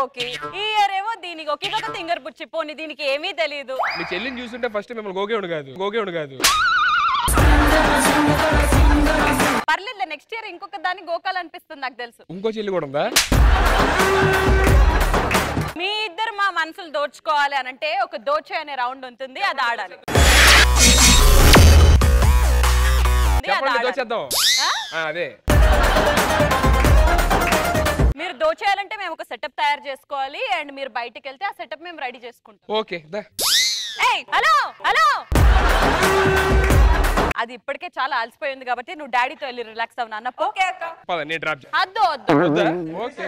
గోకి, ఈ ఇయర్ ఏమో దీని గోకి. ఇదొక తింగర్ బుచ్చి పోని, దీనికి ఏమీ తెలియదు. మీ చెల్లిని చూస్తుంటే ఫస్ట్ మిమ్మల్ని గోకే కాదు. పర్లేదు, నెక్స్ట్ ఇయర్ ఇంకొక దాన్ని గోకాలనిపిస్తుంది నాకు తెలుసు. ఇంకో చెల్లి కూడా ఉందా? మీ ఇద్దరు మా మనసులు దోచుకోవాలి అనంటే ఒక దోచే అనే రౌండ్ ఉంటుంది, అది ఆడాలి. అదే మీరు దోచేయాలంటే మేము ఒక సెటప్ తయారు చేసుకోవాలి, అండ్ మీరు బయటికి వెళ్తే ఆ సెటప్ మేము రెడీ చేసుకుంటాం. ఓకే హలో హలో, అది ఇప్పటికే చాలా అలసిపోయింది కాబట్టి నువ్వు డాడీతో వెళ్ళి రిలాక్స్ అవ్వు నాన్న. ఓకే అక్క, అద్దు వద్దు. Okay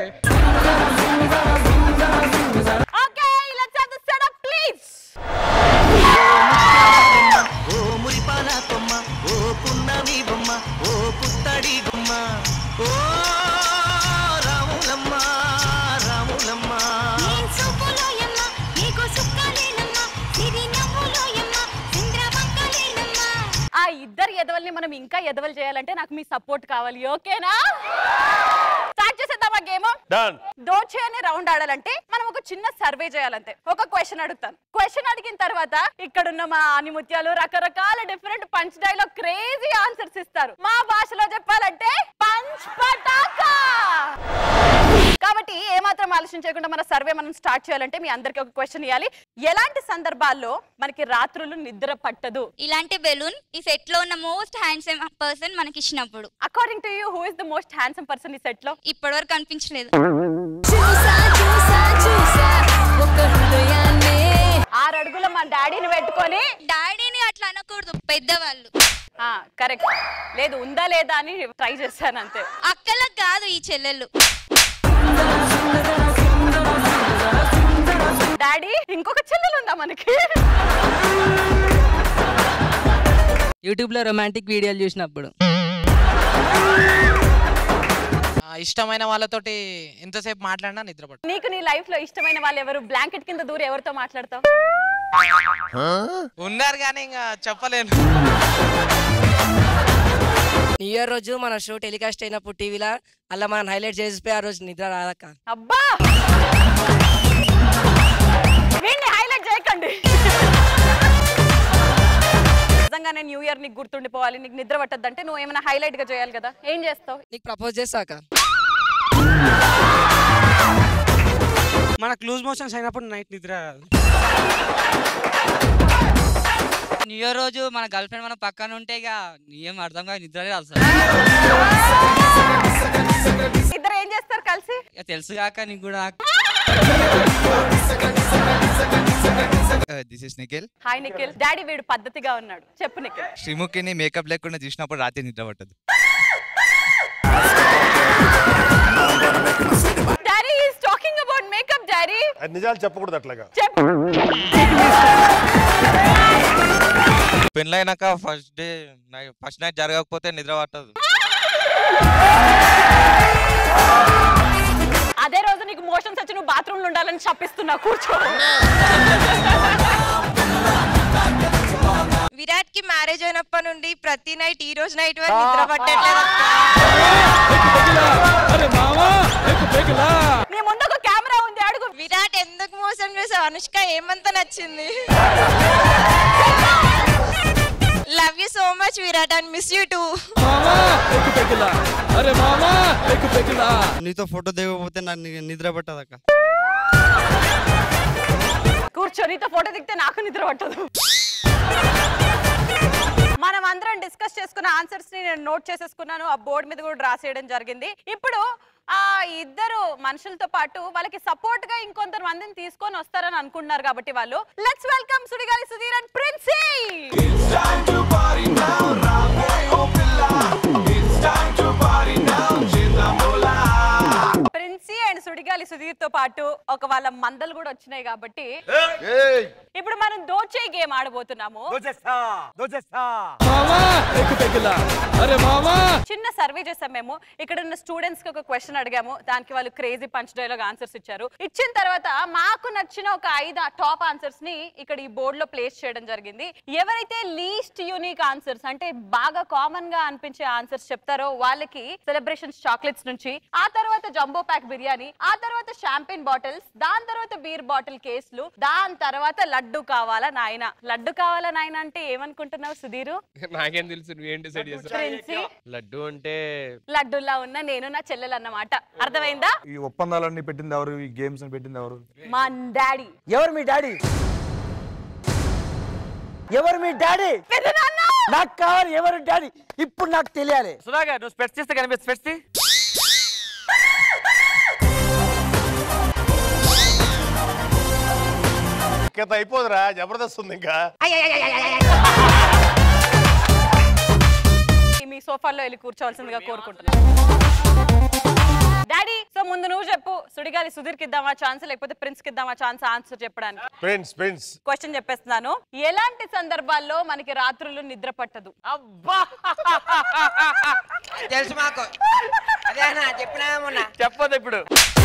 okay, let's have the setup please. ఓ మురిపాల కొమ్మ, ఓ పున్నమి బొమ్మ, ఓ పుత్తడి గుమ్మ, ఓ రాములమ్మ రాములమ్మ. ఆ ఇద్దరు ఎదవల్ని మనం ఇంకా ఎదవలు చేయాలంటే నాకు మీ సపోర్ట్ కావాలి, ఓకేనా? స్టార్ట్ చేసేద్దామా గేమ్? దోచే అనే రౌండ్ ఆడాలంటే మనం ఒక చిన్న సర్వే చేయాలంటే ఒక క్వశ్చన్ అడుగుతాను. క్వశ్చన్ అడిగిన తర్వాత ఇక్కడున్న మా ఆనిముత్యాలు రకరకాల different punch dialogue crazy answers ఇస్తారు. మా భాషలో చెప్పాలంటే పంచ్ పటాకా. కాబట్టి ఏమాత్రం ఆలస్యం చేయకుండా మన సర్వే మనం స్టార్ట్ చేయాలంటే మీ అందరికి ఒక క్వశ్చన్ ఇవ్వాలి. ఎలాంటి సందర్భాల్లో మనకి రాత్రులు నిద్ర పట్టదు? ఇలాంటి బెలూన్ ఈ సెట్ లో ఉన్న మోస్ట్ హ్యాండ్సమ్ పర్సన్ మనకి ఇచ్చినప్పుడు. According to you, who is the most handsome person ఈ సెట్ లో? ఇప్పటివరకు కనిపించలేదు. 6 అడుగుల మా డాడీని పెట్టుకొని. డాడీని అట్లా అనకూడదు, పెద్దవాళ్ళు. కరెక్ట్. లేదు, ఉందా లేదా అని ట్రై చేశాను అంతే. అక్కలకు కాదు ఈ చెల్లెళ్ళు. డాడీ ఇంకొక చెల్లెలు ఉందా మనకి? యూట్యూబ్ లో రొమాంటిక్ వీడియోలు చూసినప్పుడు. ఇష్టమైన వాళ్ళతోటి ఎంతసేపు మాట్లాడినా నిద్రపట్టు. నీకు నీ లైఫ్ లో ఇష్టమైన వాళ్ళు ఎవరు? బ్లాంకెట్ కింద దూరి ఎవరితో మాట్లాడతావు? ఉన్నారు కానీ ఇంకా చెప్పలేను. న్యూ ఇయర్ రోజు మన షో టెలికాస్ట్ అయినప్పుడు టీవీలో అలా మనం హైలైట్ చేసిపోయి ఆ రోజు నిద్ర రాదక్క. అబ్బా, వీడిని హైలైట్ చేయకండి. నిజంగానే న్యూ ఇయర్ నీకు గుర్తుండిపోవాలి, నీకు నిద్ర పట్టద్దంటే నువ్వు ఏమైనా హైలైట్ గా చేయాలి కదా. ఏం చేస్తావు? నీకు ప్రపోజ్ చేస్తాక మనకు లూజ్ మోషన్స్ అయినప్పుడు నైట్ నిద్ర. న్యూ ఇయర్ రోజు మన గర్ల్ ఫ్రెండ్ మన పక్కన ఉంటే ఇక ఏం అర్థం కాదు, నిద్ర రాదు. ఇద్దరు ఏం చేస్తారు కలిసి? తెలుసు కాక నీకు కూడా. This is Nikhil. Hi Nikhil. Daddy వీడు పద్ధతిగా ఉన్నాడు, చెప్పు నిఖిల్. శ్రీముఖిని మేకప్ లేకుండా చూసినప్పుడు రాత్రి నిద్ర పట్టదు. Daddy is talking about makeup. Daddy అది నిజాలు చెప్పకూడదు అట్లాగా. చెప్పు. పెళ్ళైనాక ఫస్ట్ నైట్ జరగకపోతే నిద్ర పట్టదు. అదే రోజు నీకు మోషన్స్ వచ్చి నువ్వు బాత్రూమ్ లో ఉండాలని చెప్పిస్తున్నా, కూర్చో. విరాట్ కి మ్యారేజ్ అయినప్పటి నుండి ప్రతి నైట్ ఈ రోజు నైట్ వరకు నిద్ర పట్టట్లేదు. నీ ముందు ఒక కెమెరా ఉంది, అడుగు. విరాట్ ఎందుకు మోసం చేసావు? అనుష్క ఏమంత నచ్చింది? Love you so much Virat and miss you too. నీతో ఫోటో దిగకపోతే నాకు నిద్ర పట్టదక్క. కూర్చో, నీతో ఫోటో దిగితే నాకు నిద్ర పట్టదు. మనం అందరం డిస్కస్ చేసుకున్న ఆన్సర్స్ ని నేను నోట్ చేసేసుకున్నాను, ఆ బోర్డు మీద కూడా రాసేయడం జరిగింది. ఇప్పుడు ఆ ఇద్దరు మనుషులతో పాటు వాళ్ళకి సపోర్ట్ గా ఇంకొంత మందిని తీసుకొని వస్తారని అనుకుంటున్నారు కాబట్టి వాళ్ళు let's welcome Sudigali Sudheer and Princy. Princy and Sudigali Sudheer తో పాటు ఒక వాళ్ళ మందలు కూడా వచ్చినాయి కాబట్టి ఇప్పుడు మనం దోచే గేమ్ ఆడబోతున్నాము. చిన్న సర్వే చేసాం మేము. ఇక్కడ ఉన్న స్టూడెంట్స్ కి ఒక క్వశ్చన్ అడిగాము, దానికి వాళ్ళు క్రేజీ పంచ్ డైలాగ్ ఆన్సర్స్ ఇచ్చారు. ఇచ్చిన తర్వాత మాకు నచ్చిన ఒక 5 టాప్ ఆన్సర్స్ ని ఇక్కడ ఈ బోర్డ్ లో ప్లేస్ చేయడం జరిగింది. ఎవరైతే లీస్ట్ యూనిక్ ఆన్సర్స్ అంటే బాగా కామన్ గా అనిపించే ఆన్సర్స్ చెప్తారో వాళ్ళకి సెలబ్రేషన్స్ చాక్లెట్స్ నుంచి, ఆ తర్వాత జంబో ప్యాక్ బిర్యానీ, ఆ తర్వాత తర్వాత షాంపెయిన్ బాటిల్స్, దాని తర్వాత బీర్ బాటిల్ కేసులు, దాని తర్వాత లడ్డు కావాలా నాయన. లడ్డు కావాలా నాయన అంటే ఏమనుకుంటున్నావు సుధీరు? నాకేం తెలుసు, నువ్వేం డిసైడ్ చేసావు? లడ్డు అంటే లడ్డులా ఉన్న నేను నా చెల్లెలు అన్నమాట. అర్థమైందా? ఈ ఒప్పందాలన్నీ పెట్టింది ఎవరు? ఈ గేమ్స్ పెట్టింది ఎవరు? మా డాడీ. ఎవరు మీ డాడీ? ఎవరు మీ డాడీ? నాకు కావాలి ఎవరు డాడీ, ఇప్పుడు నాకు తెలియాలి. సుధాకర్ నువ్వు స్పెట్స్ చేస్తే కనిపిస్తుంది. స్పెట్స్ అయిపోదురా, జబర్దస్త్ ఉంది ఇంకా. మీ సోఫాలో వెళ్ళి కూర్చోవాల్సిందిగా కోరుకుంటున్నాను. డాడీ, సో ముందు నువ్వు చెప్పు, సుడిగాలి సుధీర్కి ఇద్దామా ఛాన్స్, లేకపోతే ప్రిన్స్ కి ఇద్దామా ఛాన్స్ ఆన్సర్ చెప్పడానికి? ప్రిన్స్ క్వశ్చన్ చెప్పేస్తున్నాను. ఎలాంటి సందర్భాల్లో మనకి రాత్రులు నిద్ర పట్టదు? అబ్బా తెలుసు మాకు. అదే చెప్పినా చెప్పదు ఇప్పుడు.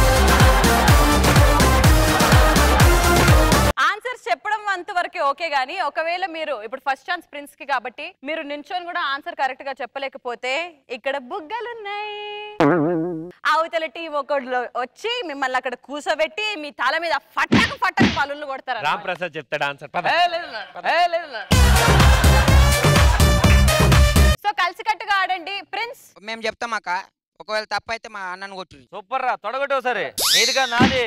ఆన్సర్స్ చెప్పడం అంతవరకే ఓకే గానీ, ఒకవేళ మీరు ఇప్పుడు ఫస్ట్ ఛాన్స్ ప్రిన్స్ కి కాబట్టి మీరు నించొని కూడా ఆన్సర్ కరెక్ట్ గా చెప్పలేకపోతే ఇక్కడ బుగ్గలున్నాయి. అవతల టీం ఒకళ్ళు వచ్చి మిమ్మల్ని అక్కడ కూసబెట్టి మీ తల మీద ఫటక్ ఫటక్ పలుళ్ళు కొడతారు. రామ్ ప్రసాద్ చెప్తాడు ఆన్సర్. సో కలిసికట్టుగా ఆడండి. ప్రిన్స్ మేము చెప్తాం అక్క, ఒకవేళ తప్పైతే మా అన్నను కొట్టు. సూపర్ రా, తొడగొట్టు సరే. నీదిగా నాది.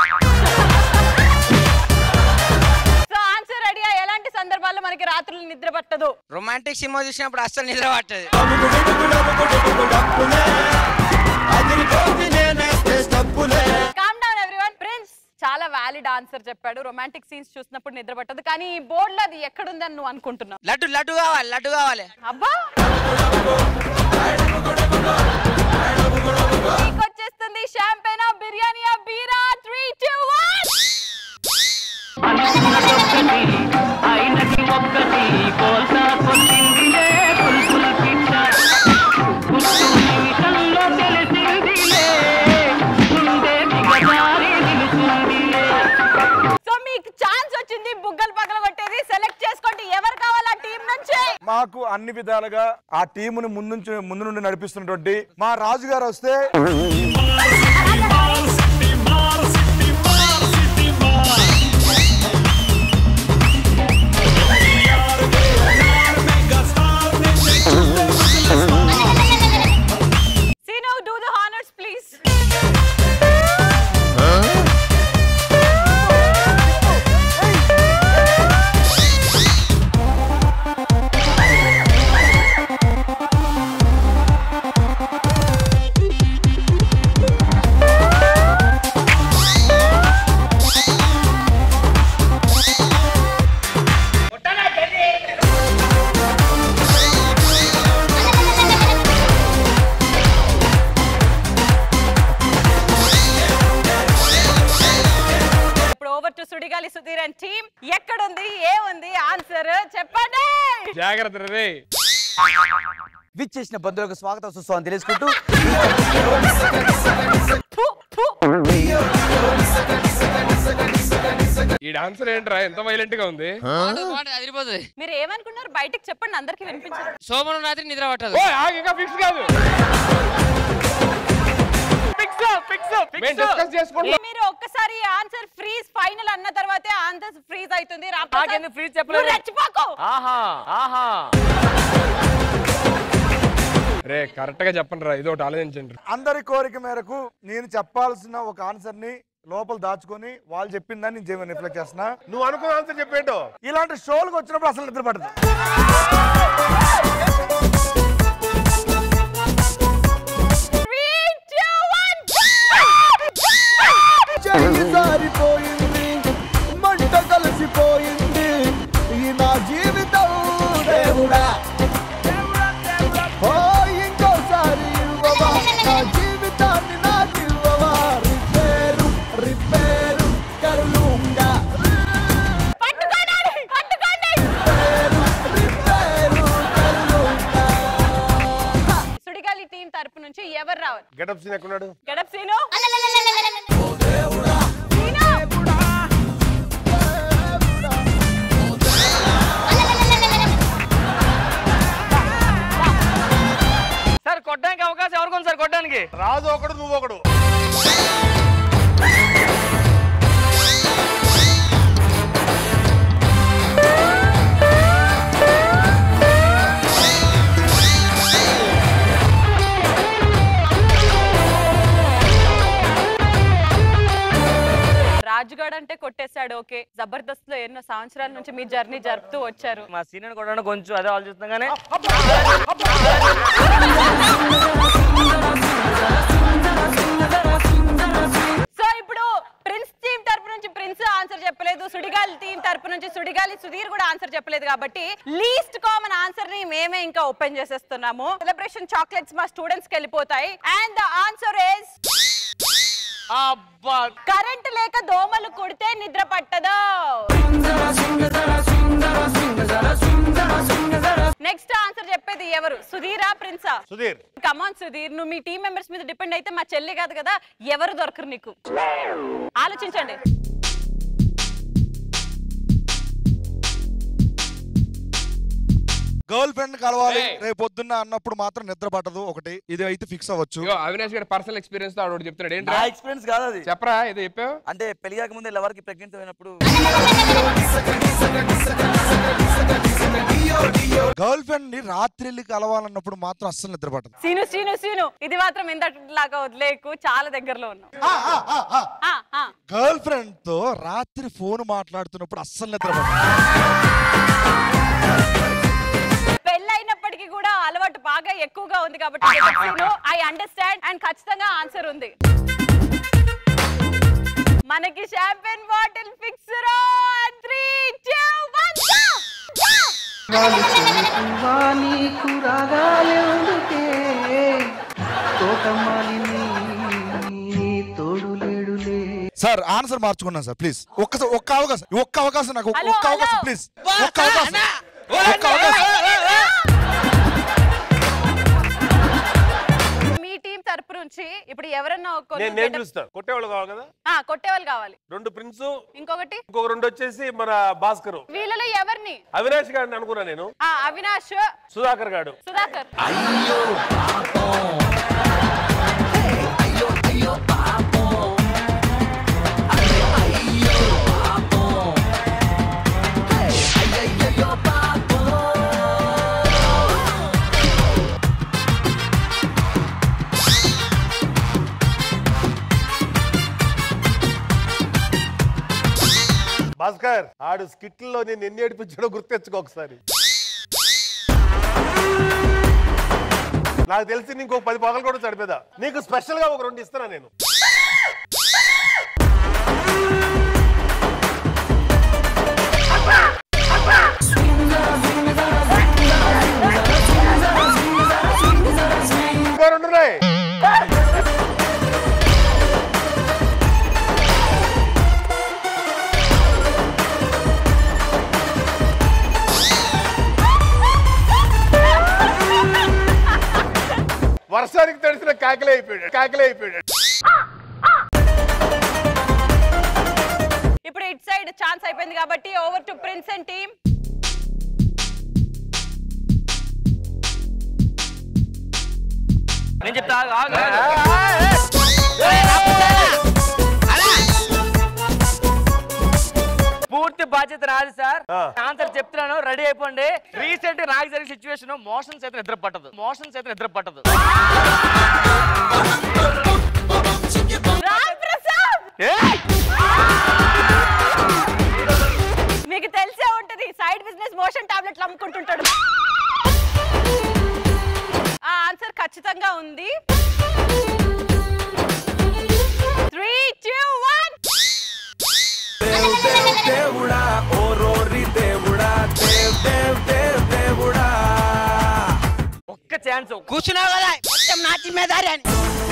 సో ఆన్సర్ రెడీయా? ఎలాంటి సందర్భాల్లో మనకి రాత్రులు నిద్ర పట్టదు? రొమాంటిక్ సినిమా చూసినప్పుడు అస్సలు నిద్ర పట్టదు. Calm down everyone. ప్రిన్స్ చాలా వ్యాలిడ్ ఆన్సర్ చెప్పాడు. రొమాంటిక్ సీన్స్ చూసినప్పుడు నిద్ర పట్టదు, కానీ ఈ బోర్డులో అది ఎక్కడుందని నువ్వు అనుకుంటున్నావు? లడ్డు కావాలి, లడ్డు కావాలి. అబ్బా, వచ్చేస్తుంది షాంపెయినా, బిర్యానీయా, బీరా? 3, 2, 1. సో మీకు ఛాన్స్ వచ్చింది బుగ్గలు పగల కొట్టేది. సెలెక్ట్ చేసుకోండి ఎవరు కావాలి ఆ టీం నుంచి. మాకు అన్ని విధాలుగా ఆ టీముని ముందు నుండి నడిపిస్తున్నటువంటి మా రాజు గారు వస్తే Sino, do the honors please. Sudigali Sudheer and team ఎక్కడుంది, ఏముంది ఆన్సర్ చెప్పండి. జాగ్రత్త రే. విచ్చేసిన బంధువులకు స్వాగతం సుస్వాగతం తెలుసుకుంటూ ఈ ఆన్సర్ ఏంట్రా ఎంత వైలెంట్ గా ఉంది? మీరు ఏమనుకున్నారు బయటికి చెప్పండి, అందరికి వినిపించండి. సోమవారం రాత్రి నిద్ర పట్టదు. ఇంకా ఫిక్స్ కాదు. మీరు ఒక్కసారి ఆన్సర్ ఫ్రీజ్ ఫైనల్ అన్న తర్వాతే ఆన్సర్ ఫ్రీజ్ అవుతుంది. ఫ్రీజ్ చెప్పలేదు. రే కరెక్ట్ గా చెప్పండి రా, ఇది ఒకటి ఆలోచించండి. అందరి కోరిక మేరకు నేను చెప్పాల్సిన ఒక ఆన్సర్ ని లోపల దాచుకొని వాళ్ళు చెప్పిందని నేను రిఫ్లెక్ట్ చేస్తున్నా. నువ్వు అనుకున్న ఆన్సర్ చెప్పేంటో ఇలాంటి షోలకు వచ్చినప్పుడు అసలు నిద్ర పడదు. జారిపోయింది, మంట కలిసిపోయింది ఈ నా జీవితం దేవుడా. ఓ ఇంకోసారి ఇవ్వవా నా జీవితాన్ని నాకు ఇవ్వవా. రిపేరు రిపేరు కరులుంగా. సుడిగాలి టీం తరపు నుంచి ఎవరు రావాలి? గెటప్ సీన్ ఎక్కడున్నాడు? గెటప్ సీను. సార్ కొట్టడానికి అవకాశం ఎవరికి ఉంది సార్? కొట్టడానికి రాజు ఒకడు, నువ్వు ఒకడు. జబర్దస్త్ లో ఎన్నో సంవత్సరాల నుంచి మీ జర్నీ జరుపుతూ వచ్చారు. మా సీనియర్ కూడా కొంచెం అదే ఆలోచిస్తున్నాం కానీ సో ఇప్పుడు ప్రిన్స్ టీమ్ తరపు నుంచి ప్రిన్స్ ఆన్సర్ చెప్పలేదు, సుడిగాలి టీమ్ తరపు నుంచి సుడిగాలి సుధీర్ కూడా ఆన్సర్ చెప్పలేదు కాబట్టి లీస్ట్ కామన్ ఆన్సర్ ని మేమే ఇంకా ఓపెన్ చేసేస్తున్నాము. సెలబ్రేషన్ చాక్లెట్స్ మా స్టూడెంట్స్ కి వెళ్ళిపోతాయి. And the answer is current లేక దోమలు కుడితే నిద్ర పట్టదు. నెక్స్ట్ ఆన్సర్ చెప్పేది ఎవరు? సుధీరా ప్రిన్సా? సుధీర్. కమాన్ సుధీర్, నువ్వు మీ టీం మెంబర్స్ మీద డిపెండ్ అయితే మా చెల్లి కాదు కదా, ఎవరు దొరకరు నీకు. ఆలోచించండి. గర్ల్ ఫ్రెండ్ కలవాలి రేపు పొద్దున్న అన్నప్పుడు మాత్రం నిద్ర పట్టదు. ఒకటి ఇది అయితే ఫిక్స్ అవ్వచ్చు. అవినాష్ గారి పర్సనల్ ఎక్స్పీరియన్స్ తో ఆవిడ చెప్తున్నాడు. ఏంటి నా ఎక్స్పీరియన్స్ కాదు అది. చెప్పరా ఏదో చెప్పావు. అంటే పెళ్లి కాక ముందు ఎవరికి ప్రెగ్నెంట్ అయినప్పుడు గర్ల్ ఫ్రెండ్ ని రాత్రి కలవాలన్నప్పుడు మాత్రం అస్సలు నిద్ర పట్టదు. సీను సీను సీను ఇది మాత్రం ఇంతలాగా వదిలేకు, చాలా దగ్గరలో ఉన్నావు. గర్ల్ ఫ్రెండ్ తో రాత్రి ఫోన్ మాట్లాడుతున్నప్పుడు అస్సలు నిద్ర పట్టదు. పెళ్ళైనప్పటికీ కూడా అలవాటు బాగా ఎక్కువగా ఉంది కాబట్టి ఐ అండర్స్టాండ్. అండ్ ఖచ్చితంగా ఆన్సర్ ఉంది. మనకి champagne bottle fix. 3, 2, 1 sir answer మార్చుకున్నాను సార్. ప్లీజ్ ఒక్క అవకాశం నాకు ఒక్క అవకాశం ప్లీజ్. ఒక్క అవకాశం. మీ టీం తరపు నుంచి ఇప్పుడు ఎవరన్నా నేను చూస్తాను. కొట్టేవాళ్ళు కావాలి కదా. కొట్టేవాళ్ళు కావాలి. 2 ప్రిన్స్, ఇంకొక 2 వచ్చేసి మన భాస్కర్. వీళ్ళలో ఎవరిని? అవినాష్ గారిని అనుకున్నా నేను. అవినాష్. సుధాకర్ గారు. సుధాకర్. భాస్కర్ ఆడు స్కిట్లో నేను ఎన్ని ఏడిపించాడో గుర్తెచ్చుకో ఒకసారి. నాకు తెలిసి నీకు 10 పగలు కూడా చడిపోదా. నీకు స్పెషల్ గా ఒక 2 ఇస్తున్నా నేను. ఇంకో 2 ఉన్నాయి. వర్షానికి తడిసిన కాకలే అయిపోయాడు. ఇప్పుడు ఇట్ సైడ్ ఛాన్స్ అయిపోయింది కాబట్టి over to Prince and team. నేను చెప్తా. పూర్తి బాధ్యత రాదు సార్. ఆన్సర్ చెప్తున్నాను, రెడీ అయిపోండి. రీసెంట్ నాకు జరిగిన సిచ్యువేషన్, మోషన్స్ అయితే నిద్ర పట్టదు. మీకు తెలిసే ఉంటది, సైడ్ బిజినెస్ మోషన్ టాబ్లెట్లు అమ్ముకుంటుంటాడు. ఆ ఆన్సర్ ఖచ్చితంగా ఉంది. 3, 2, 1 దేవుడా ఓ రోరి దేవుడా దేవుడా ఒక్క ఛాన్స్. కూర్చున్నావు కదా మొత్తం నా జిమ్మేదారి అని.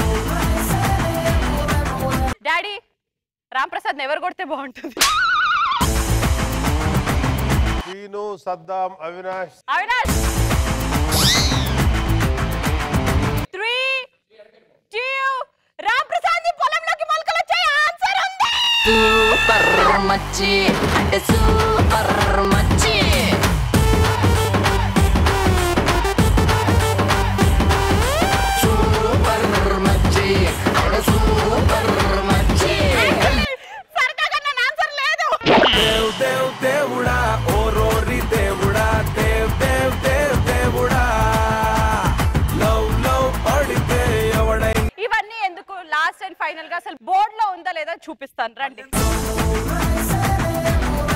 డాడీ రాంప్రసాద్ ఎవరు కొడితే బాగుంటుంది? సీను, సద్దాం, అవినాష్. 3, 2 రాంప్రసాద్ పొలంలోకి మొలకలు వచ్చాయి. ఆన్సర్ ఉంది. సూపర్ మచ్చి అంటే సూపర్ మచ్చి. సూపర్ మచ్చి అంటే సూపర్ మచ్చి. సరదాగా నా ఆన్సర్ లేదు. దేవుడా ఓ రోరి దేవుడా దేవుడా లవ్ పడితే ఎవడై. ఇవన్నీ ఎందుకు, లాస్ట్ అండ్ ఫైనల్ గా అసలు బోర్డ్ లో ఉందా లేదా చూపిస్తాను రండి.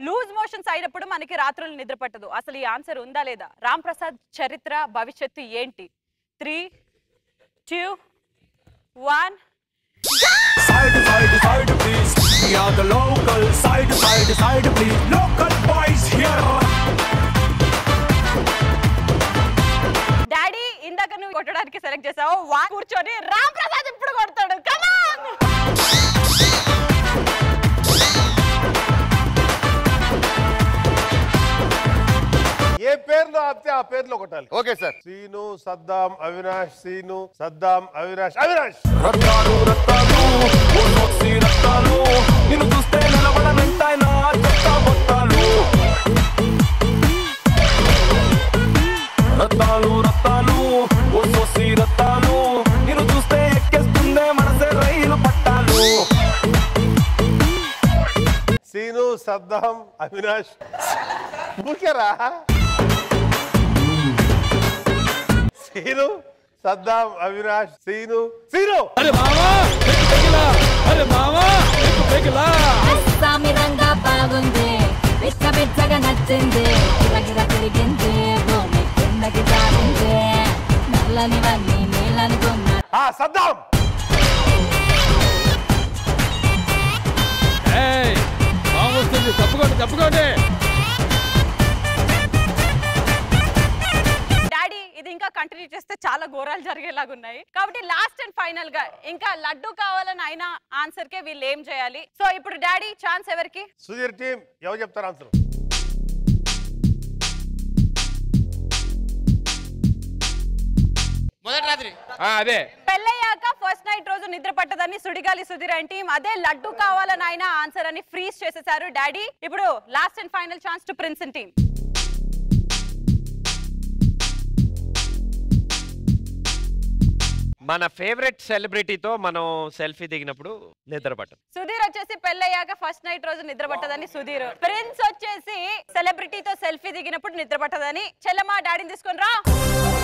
లూజ్ మోషన్స్ అయినప్పుడు మనకి రాత్రులు నిద్ర పట్టదు. అసలు ఈ ఆన్సర్ ఉందా లేదా? రామ్ ప్రసాద్ చరిత్ర భవిష్యత్తు ఏంటి? 3, 2, 1. Side, side, side, please. We are the local. Side, side, side, please. Local boys here. Daddy ఇందాక నువ్వు కొట్టడానికి సెలెక్ట్ చేసావు. కూర్చొని రామ్ ప్రసాద్ ఇప్పుడు కొడతాడు. Come on. ఏ పేరులో ఆపితే ఆ పేరులో కొట్టాలి. Okay sir. సీను, సద్దాం, అవినాష్. సీను, సద్దాం, అవినాష్. అవినాష్ రత్తాలు రత్తాలు ఓ సొక్సి రత్తాలు నిన్ను చూస్తే నిలబడనంటాయి నా చెత్త బొత్తాలు. రత్తాలు రత్తాలు ఓ సొక్సి రత్తాలు నిన్ను చూస్తే ఎక్కేస్తుందే మనసే రైలు పట్టాలు. సీను, సద్దాం, అవినాష్. ఊరికేరా. సీను, సద్దాం, అవినాష్. సీను, సీను. అరే మామా అరే మామా సామిరంగా బాగుంది, పిచ్చ పిచ్చగా నచ్చింది, గిరగిర తిరిగింది, భూమి కిందకి జారింది, నల్లనివన్నీ నీళ్ళనుకున్నా. సద్దాం. తప్పుకోండి తప్పుకోండి. డాడీ ఇది ఇంకా కంటిన్యూ చేస్తే చాలా ఘోరాలు జరిగేలాగా ఉన్నాయి. కాబట్టి లాస్ట్ అండ్ ఫైనల్ గా ఇంకా లడ్డు కావాలని అయినా ఆన్సర్ కే వీళ్ళు ఏం చేయాలి? సో ఇప్పుడు డాడీ ఛాన్స్ ఎవరికి? సుధీర్ టీం ఎవరు చెప్తారు ఆన్సర్? మొదటి రాత్రి అదే పెళ్ళయ్యాక ఫస్ట్ నైట్ రోజు నిద్ర పట్టదని సుడిగాలి సుధీర్ అండ్ టీం అదే లడ్డు కావాలని అయినా ఆన్సర్ అని ఫ్రీజ్ చేసేసారు డాడీ. ఇప్పుడు last and final chance to Prince and team. మన ఫేవరెట్ సెలబ్రిటీతో మనం సెల్ఫీ దిగినప్పుడు నిద్ర పట్టదు. సుధీర్ వచ్చేసి పెళ్ళయ్యాక ఫస్ట్ నైట్ రోజు నిద్ర పట్టదని సుధీర్. ప్రిన్స్ వచ్చేసి సెలబ్రిటీతో సెల్ఫీ దిగినప్పుడు నిద్ర పట్టదని. చెల్లమ్మ డాడీని తీసుకొని రా.